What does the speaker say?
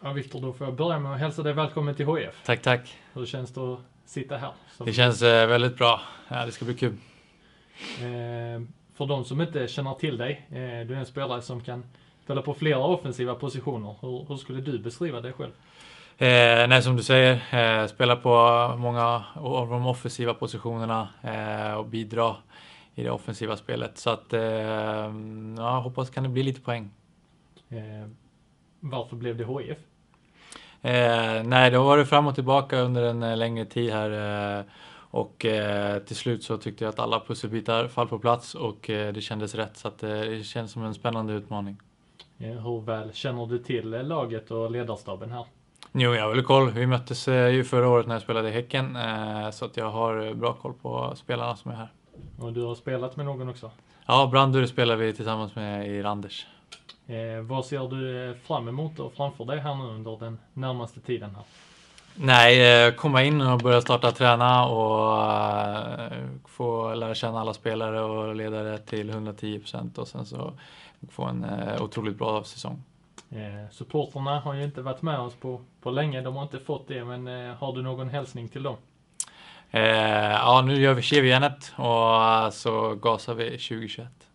Ja, Viktor, då får jag börja med att hälsa dig välkommen till HF. Tack. Hur känns det att sitta här? Det känns väldigt bra. Ja, det ska bli kul. För de som inte känner till dig, du är en spelare som kan spela på flera offensiva positioner. Hur skulle du beskriva dig själv? Nej, som du säger, spela på många av de offensiva positionerna och bidra i det offensiva spelet. Så att, ja, hoppas kan det bli lite poäng. Varför blev det HF? Nej, det har varit fram och tillbaka under en längre tid här. Och till slut så tyckte jag att alla pusselbitar fall på plats och det kändes rätt. Så att, det känns som en spännande utmaning. Hur väl känner du till laget och ledarstaben här? Jo, jag har väl koll. Vi möttes ju förra året när jag spelade i Häcken. Så att jag har bra koll på spelarna som är här. Och du har spelat med någon också? Ja, Brandur spelar vi tillsammans med i Randers. Vad ser du fram emot och framför dig här nu under den närmaste tiden här? Nej, komma in och börja starta träna och få lära känna alla spelare och ledare till 110% och sen så få en otroligt bra säsong. Supporterna har ju inte varit med oss på länge, de har inte fått det, men har du någon hälsning till dem? Ja, nu gör vi Chevienet och så gasar vi 2021.